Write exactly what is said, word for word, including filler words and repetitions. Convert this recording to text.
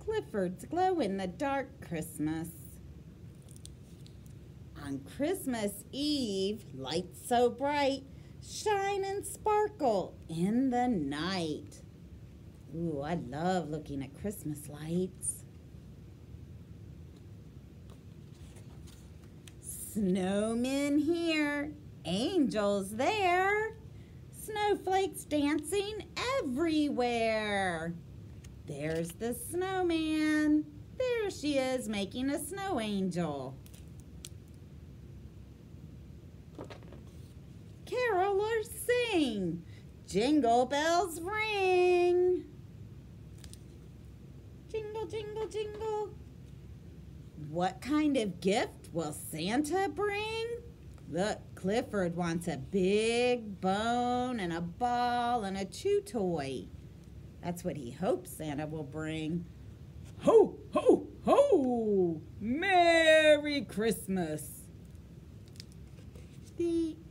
Clifford's glow-in-the-dark Christmas. On Christmas Eve, lights so bright, shine and sparkle in the night. Ooh, I love looking at Christmas lights. Snowmen here, angels there, snowflakes dancing everywhere. There's the snowman. There she is making a snow angel. Carolers sing, jingle bells ring. Jingle, jingle, jingle. What kind of gift will Santa bring? Look, Clifford wants a big bone and a ball and a chew toy. That's what he hopes Santa will bring. Ho, ho, ho! Merry Christmas! The